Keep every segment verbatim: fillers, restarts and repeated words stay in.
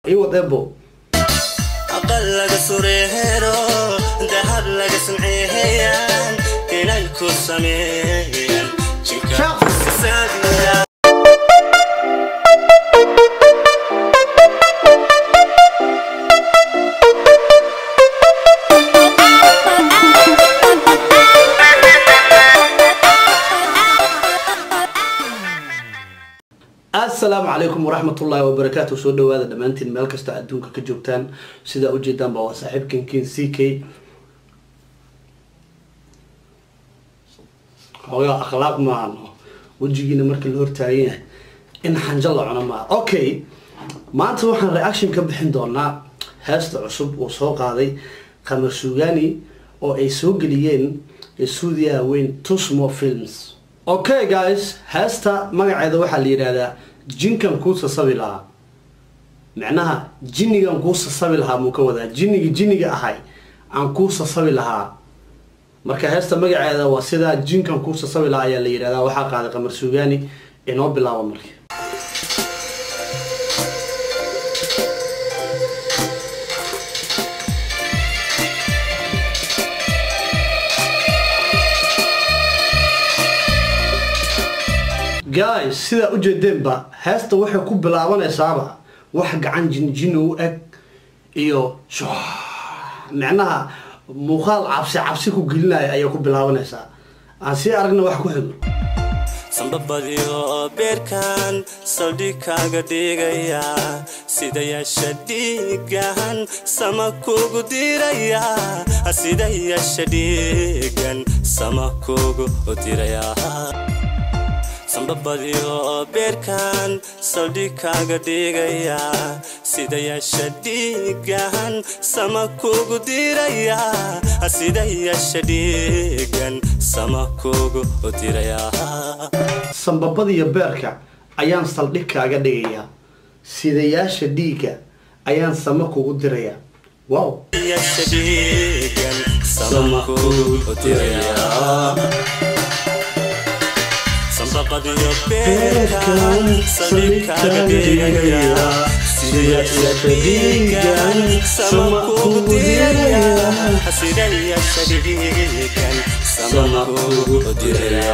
ايوه دبو أقل لك سريرو ذهب لك سمعيهيان كنا الكل سمين شاف السادية السلام عليكم ورحمة الله وبركاته. سو دواada dhamaantiin meel kasta adduunka ka joogtaan sida u jeedaan baa saaxiibkan King C K hooyo akhlaaq ma ahno wajigiina markii la hortaayay in xanjo la cuno ma okay maanta waxaan reaction ka bixin doonaa heesta cusub oo soo qaaday Qamar Suugaani oo ay soo galiyeen studio weyn Tusmo Films. Okay guys, heesta magaceeda waxa la yiraahdaa jinkan ku sasabi laha macnaha jinnigan ku sasabi laha muu ka wada jinniga jinniga ahay aan ku sasabi laha marka heesta magaceeda waa sida jinkan ku sasabi laha ayaa la yiraahdaa waxa qaaday Qamar Suugaani inoo bilaabo markii guys sida u jeedeenba heesta waxay ku bilaabanaysaaba wax gacan jin jin u eg iyo macnaha muuqaal cabsi cabsi ku gelinaya ayaa ku bilaabanaysaa aan si aragna wax ku xigo sanbabadiyo beerkan saldhigaaga dhigaya sida yeesha dhiigan sama kugu diraya sida yeesha dhiigan sama kugu diraya sanbabadiyo beerkan saldhigaaga dhigaya sida yeesha dhiigan sama kugu diraya sida yeesha dhiigan sama kugu diraya sanbabadiyo beerka ayaan saldhigaaga dhigaya sida yeesha dhiiga ayaan sama kugu diraya wow yeesha dhiigan sama kugu diraya sanbabadiyo beerkan saldhigaaga dhigaya sida yeesha dhiigan sama kugu diraya sida yeesha dhiigan sama kugu diraya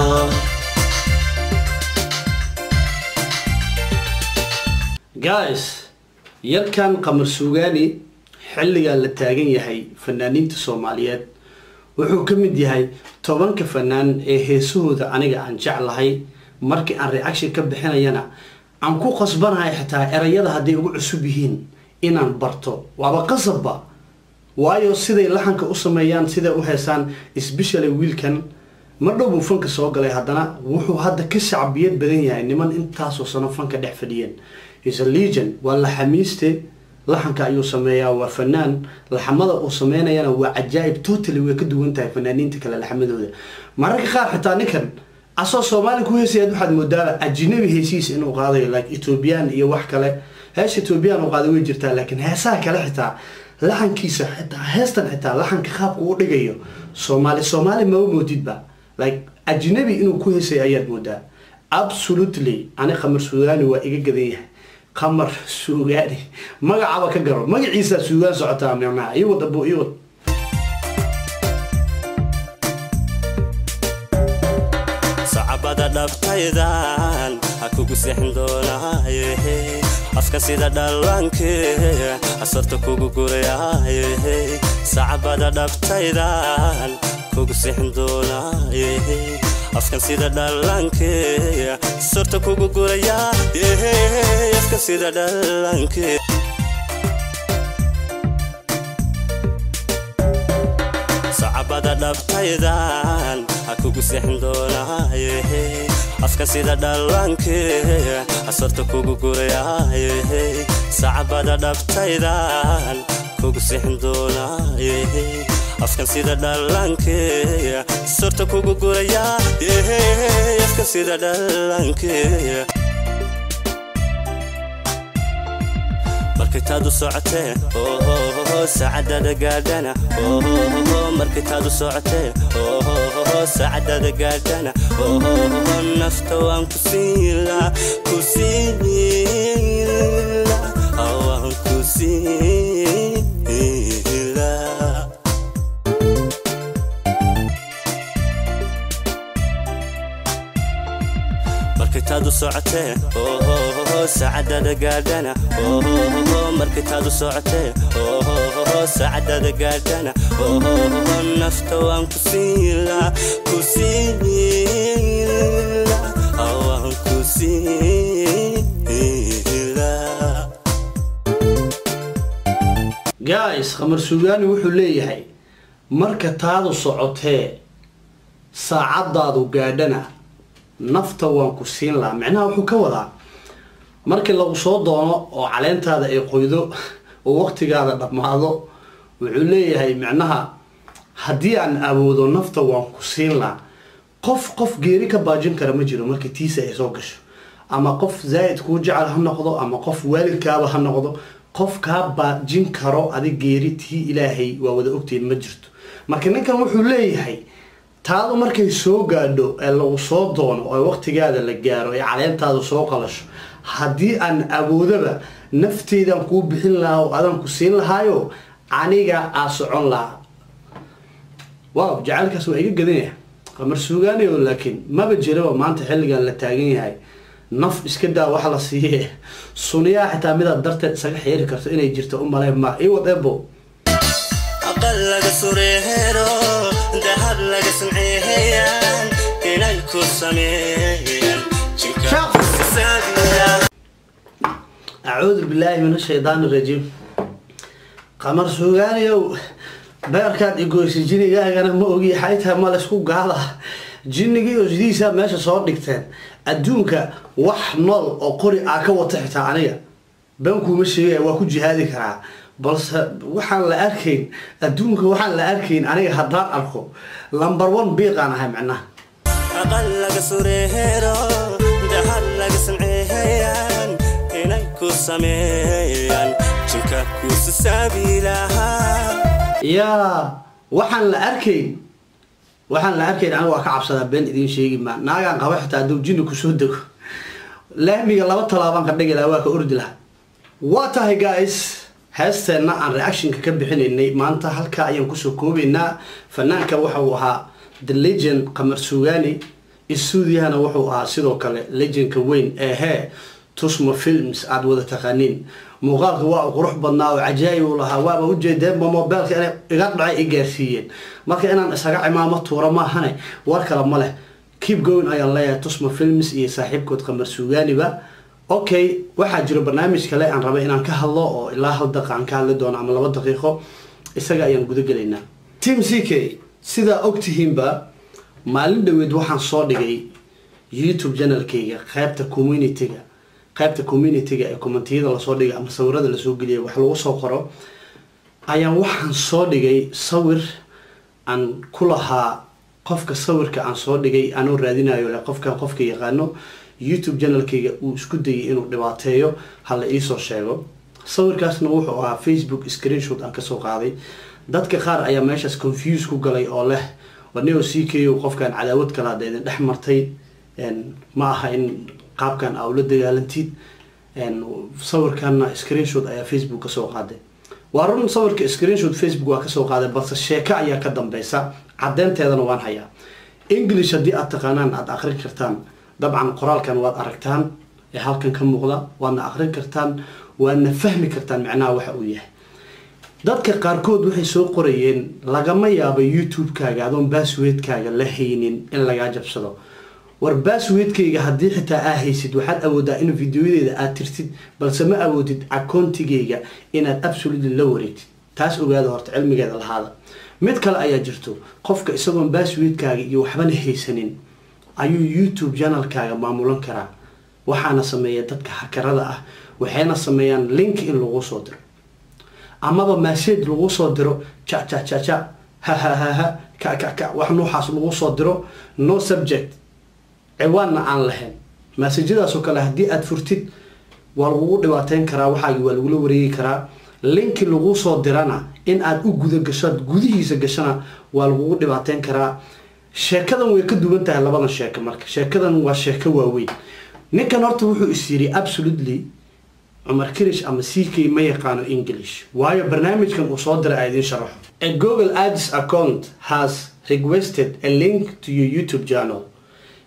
guys yarkan Qamar Suugaani xilliga la taagan yahay fanaaniinta Soomaaliyeed wuxuu ka mid yahay tobanka fanaan ee heesahooda aniga aan jeclahay markii aan reaction ka bixinayana aan ku qasbanahay xitaa erayada haday ugu cusub yihiin inaan barto waaba qasabba waayo siday laxanka u sameeyaan sida u heesaan especially wiilkan ma dhow fanka soo galay hadana wuxuu hadda ka shacbiyad badan yahay niman intaas oo sano fanka dhex fadhiyeen is a legend wala xamiiste laxanka ayuu sameeyaa waa fanaan laxamada uu sameynayana waa ajaayib totally way ka duwan tahay fanaaniinta kale laxamadooda mararka qaar xitaa ninkan asoo Soomaali ku heesayad waxaad moodaa ajnabi heesiis inuu qaadayo like Ethiopian iyo wax kale hees Ethiopian uu qaaday way jirtaa laakiin heesaha kale xitaa laxankiisa xitaa heestan xitaa laxanka qaabku u dhigayo Soomaali Soomaali ma u moodidba like ajnabi inuu ku heesay ayaad moodaa absolutely ana Qamar Suugaani waa iga gadan yahay Qamar Suugaani magacaaba ka garo magaciisa Suugaan socotaa macnaha iyo dabo iyo sacabada dhabtaydan ha kugu seexin doonaaye afka sida dhalanke asarta kugu gurayaaye sacabada dhabtaydan kugu seexin doonaaye afkan sida dhalanke asarta kugu gurayaaye afka sida dhalanke sacabada dhabtaydan ha kugu seexin doonaaye afka sida dhalanke asarta kugu gurayaaye sacabada dhabtaydan kugu seexin doonaaye afkan sida dhalanke asarta kugu gurayaaye afka sida dhalanke markitaadu socotee oo saacadada gaadhana oo markitaadu socotee oo saacadada gaadhana oo nafta waan ku siila ku siila socotee oo saacadada gaadhana oo markii taadu socotee oo saacadada gaadhana oo nafta waan ku siila ku siila waan ku siila. guys qamar suugaani wuxuu leeyahay marka taadu socotee saacadaadu gaadhana nafta waan ku siin lahaa. macnaha wuxuu ka wadaa markii lagu soo doono oo caleentaada ay qoydo oo waqtigaada dhamaado wuxuu leeyahay macnaha haddii aan awoodo nafta waan ku siin lahaa. qof qof geeri ka baajin kara ma jiro markii tiisa ay soo gasho, ama qof zaa'id kuu jecel ha noqdo ama qof waalidkaaba ha noqdo, qof kaa baajin karo adig geeri tii ilaahay waa wada ogtiin ma jirto. marka ninkan wuxuu leeyahay taadu markay soo gaadho ee lagu soo doono oo waqtigaada la gaaro ee caleentaadu soo qalasho, haddii aan awoodaba nafteydan kuu bixin lahaa oo adan ku siin lahaayo aniga aa socon lahaa. waaw jacaylkaas waa iga gadan yahay qamar suugaani oo laakiin maba jiraba maanta xilligan la taagan yahay naf iska daa wax la siiye suniyaa xitaa midaad darteed isaga xeeri karto inay jirto u malay ma ii wad ebo aqal laga sureero dahab laga samceeyaan inay ku sameeyaan jinka saadiya. أعوذ بالله من الشيطان الرجيم. قمر سوغاني beerkaad igoysay jinigaagana ma ogi xaytaa ma la isku gaada jinigii oo sidiisa meesha soo dhigteen adduunka wax nool oo qori aa ka wata xitaa aniga bankuuma sheegaya waa ku jihaadi karaa, balse waxaan la arkayn adduunka waxaan la arkayn aniga haddaan arko lambar one biiqaan ahay. macnaha aqal laga sureero dahab laga samceeyaan inay ku sameeyaan jinka ku sabiilaha. yaa waxaan la arkayn waxaan la arkayn aniga waa ka cabsadaa been idiin sheegi maa naagaan qaba xitaa hadduu jinni kusoo dego laamiga laba talaabaan ka dhigi lahaa waa ka ordi lahaa. waa tahay guys heesteenna aan reactionka ka bixinaynay maanta halkaa ayaan kusoo koobaynaa. fanaanka waxa uu ahaa the legend qamar suugaani, isuudiyahana wuxuu ahaa sidoo kale legendka weyn ee hee tusmo films aad wada taqaaniin. muuqaalka waa qurux badnaa oo cajaayib u lahaa, waaba ujeedeenba mobilka inay iga dhacay i gaarsiiyeen. marka inaan isaga cimaamo tuura maahane war kale ma leh. keep going ayaan leeyahay tusmo films iyo saaxiibkood qamar suugaaniba. okay waxaa jiro barnaamij kale aan rabay inaan ka hadlo oo ilaa hal daqiiqo aan ka hadli doono ama laba daqiiqo, isaga ayaan guda gelaynaa. team C K sidaa ogtihiinba maalin dhaweed waxaan soo dhigay youtube channelkayga qaybta communityga qaybta communityga ee commentiyada lasoo dhigay ama sawirada lasoo geliyay wax lagu soo qoro ayaan waxaan soo dhigay sawir aan ku lahaa qofka sawirka aan soo dhigay anoo raadinayo le qofka qofka yaqaano youtube channelkayga uu isku dayay inuu dhibaateeyo hala iisoo sheego. sawirkaasna wuxuu ahaa facebook screenshot aan kasoo qaaday. dadka qaar ayaa meeshaas confuse ku galay oo leh waneo C K qofkan cadaawad kala hadda idin dhex martay ma aha in qaabkan aa ula dagaalantid. sawirkanna screenshot ayaa facebook kasoo qaaday. waa run sawirka screenshot facebook waa kasoo qaaday, balse sheeko ayaa ka dambeysa caddeynteedana waan hayaa. english haddii aad taqaanaan aad aqrin kartaan dabcan qoraalkan waad aragtaan ee halkan ka muuqda, waadna aqrin kartaan waadna fahmi kartaan macnaha waxa uu yahay. dadka qaarkood waxay soo qorayeen lagama yaabo youtube-kaaga adoon passwordkaaga la haynin in lagaa jabsado. war passwordkayga haddii xitaa aa haysid waxaad awoodaa in videoyadeeda aad tirtid, balse ma awoodid accountigayga inaad absolutely la wareegtid. taas ogaada horta cilmigeeda lahaada. mid kale ayaa jirto qofka isagoon passwordkaaga iyo waxbana haysanin ayuu youtube channelkaaga maamulan karaa. waxaana sameeya dadka hakarada ah, waxayna sameeyaan link in lagu soo diro amaba message lagu soo diro cha cha cha cha ha ha ha ha ka ka ka wax noocaas lagu soo diro no subject ciwaanna aan lahayn. messagadaas oo kale haddii aad furtid waa lagu dhibaateyn karaa, waxaagi waa lagu la wareegi karaa. link lagu soo dirana in aad u guda gasho gudihiisa gashana waa lagu dhibaateyn karaa. sheekadan way ka duwan tahay labadan sheeko. marka sheekadan waa sheeko waaweyn. ninkan horta wuxuu is yiri absolutely Umar Kirish ama C K ma yaqaano English, waayo barnaamijkan uu soo diray ay idin sharaxo. A Google Ads account has requested a link to your YouTube channel.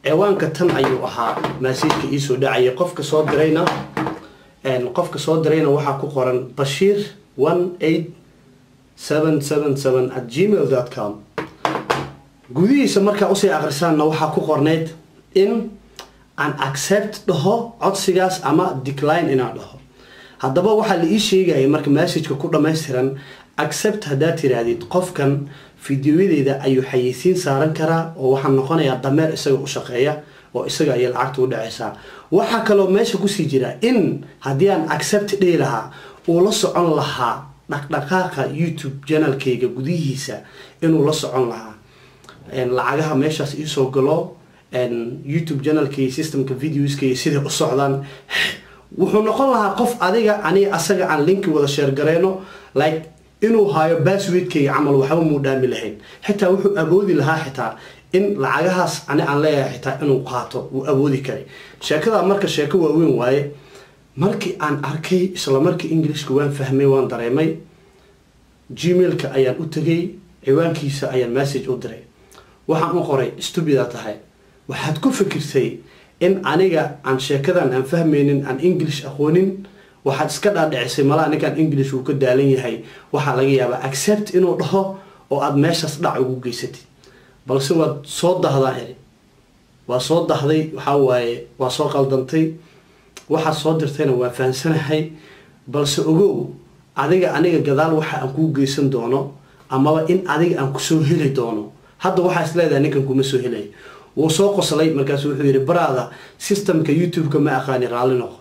ciwaanka tan ayuu ahaa message-ka ii soo dhacay qofka soo dirayna een qofka soo dirayna waxa ku qoran Bashir one eight seven seven seven at gmail dot com gudihiisa marka u sii akhrisaana waxa ku qorneed in an accept dhaho codsigaas ama decline inaan dhaho haddaba waxa la ii sheegay marka message-ka ku dhameystiran accept hadaa tiraadid qofkan fiidiyoyada ayuu xayeysiin saaran karaa oo waxa noqonaya dameer isaga u shaqeeya oo isaga ay lacagta u dhacaysa waxa kale oo meesha ku sii jira in hadii aan accept dhigi lahaa oo la socon lahaa dhaqdhaqaaqa YouTube channel-kayga gudihiisa inuu la socon lahaa een lacagaha meeshaas ii soo galo een YouTube channel-kayga systemka videos-kayga sida u socdaan wuxuu noqon lahaa qof adiga ani asaga aan link wada share gareeno like inuu haayo password-kayga camal waxba muu dhaami lahayn xitaa wuxuu awoodi lahaa xitaa in lacagahaas ani aan leeyahay xitaa inuu qaato uu awoodi karay sheekada marka sheeko waaweyn waaye markii aan arkay isla markii Englishka waan fahmay waan dareemay Gmail-ka ayaan u tagay ciwaankiisa ayaan message u diray waxaan u qoray stupid tahay waxaad ku fikirtay in aniga aan sheekadan aan fahmaynin aan English aqoonin waxaad iska dhaadhicisay mala aniga English uu ka daalan yahay waxa laga yaabaa accept inuu dhaho oo aad meeshaas dhac ugu geysatid balse waad soo dahdaa eri waa soo dahday waxa waaye waa soo qaldantay waxa soo dirtayna waa faansanahay balse ogow adiga aniga gadaal waxa aan ku geysan doono ama in adiga aan ku soo heli doono hadda waxa isleedahay ninkan kuma soo helay wuu soo qoslay markaas wuxuu yiri brother systemka YouTube-ka ma aqaani raali noqo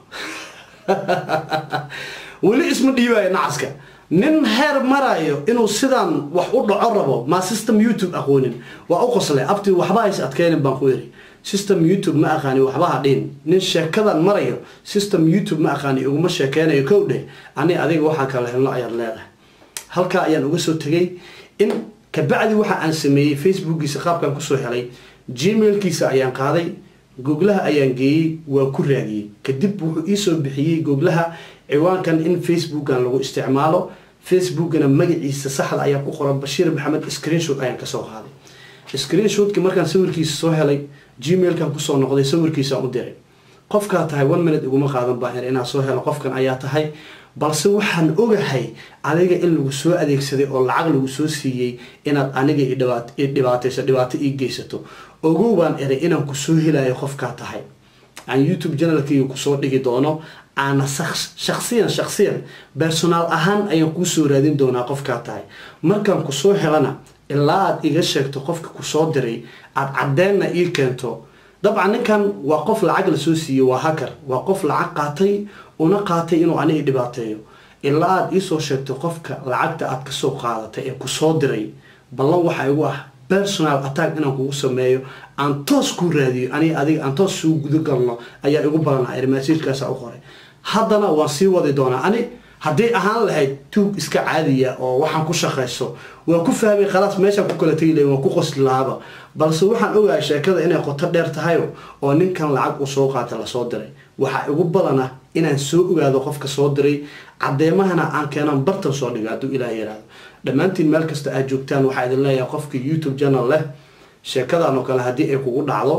wali isma dhiibay nacaska nin heer marayo inuu sidaan wax u dhaco rabo ma system YouTube aqoonin waa u qoslay abti waxba ay adkeenin baan ku yiri system YouTube ma aqaani waxba hadin nin sheekadan marayo system YouTube ma aqaani ugu ma sheekeenayo kowdhe ani adiga waxa kala helno ayaan leedahay halka ayaan uga soo tagay in ka bacdi waxa aan sameeyay Facebook-giisa qaabkan ku soo helay Gmail-kiisa ayaan qaaday Google-ha ayaan geeyay waa ku raadiyay kadib wuxuu ii soo bixiyay Google-ha ciwaankan in Facebook-an lagu isticmaalo Facebook-na magaciisa saxda ayaa ku qoran Bashir Maxamed screenshot ayaan ka soo qaaday screenshot-ki markaan sawirkiisa soo helay Gmail-kan ku soo noqday sawirkiisa u diray qofka tahay one minute iguma qaadan baahan inaan soo helo qofkan ayaa tahay balse waxaan ogahay adiga in lagu soo adeegsaday oo lacag lagu soo siiyay inaad aniga i dhibaato i dhibaatayso dhibaato i geysato ogow baan eray inaan ku soo helayo qofka tahay aan YouTube channel-kayga ku soo dhigi doono ana shakhsiyan shakhsiyan personal ahaan ayaan ku soo raadin doonaa qofka tahay markaan ku soo helana ilaa aad iga sheegto qofka ku soo diray aad cadeena ii keento dabcan ninkan waa qof lacag la soo siiyay waa hacker waa qof lacag qaatay una qaatay inuu aniga dhibaateeyo ilaa aad ii soo sheegto qofka lacagta aad ka soo qaadatay ee ku soo diray ballan waxa igu ah personal attack inaan kugu sameeyo aan toos ku raadiyo ani adiga aan toos soo gudo galno ayaa igu balanaa message-kaas u qoray haddana waan sii wadi doonaa ani haddii ahaan lahayd tuug iska caadiya oo waxaan ku shaqeyso waa ku fahmay khalaas meesha ku kala tagay waan ku qosli lahaaba balse waxaan ogahay sheekada inay qoto dheer tahay oo ninkan lacag u soo qaatay la soo diray waxa igu balana inaan soo ogaado qofka soo diray cadeemahana aan keenan bartan soo dhigo haduu ilaahay yiraahdo dhamaantiin meel kasta aad joogtaan waxa idin leeyahay qofka YouTube channel leh sheekadan oo kale hadii ay kugu dhacdo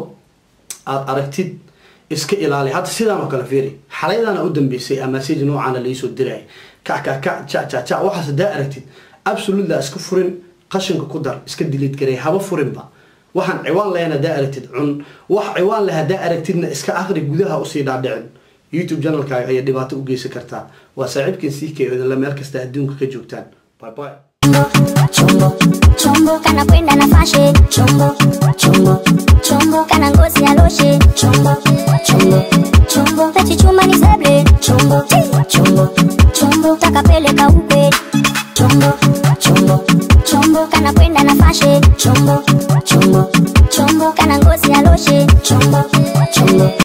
aad aragtid iska ilaali hadda sidaan oo kale fiiri xalaydan u dambeysay ama message noocan la isoo diray ka ka ka cha cha cha waxa sadaa aragtid absolutely iska furin qashinka ku dar iska delete garay haba furinba waxaan ciwaan leena daa aragtid cun wax ciwaan leh hadaa aragtidna iska akhri gudaha u sii dhaadhicin YouTube channel-kaaga ay dhibaato u geysan kartaa waa saaxiibkiin C K oo la meel kasta adduunka ka joogtaan bye bye chombo chombo kana kwenda na fashe chombo chombo chombo kana ngozi ya loshe chombo chombo chombo peti chuma ni sable chombo chombo chombo takapeleka upe chombo chombo chombo kana kwenda na fashe chombo chombo chombo kana ngozi ya loshe chombo chombo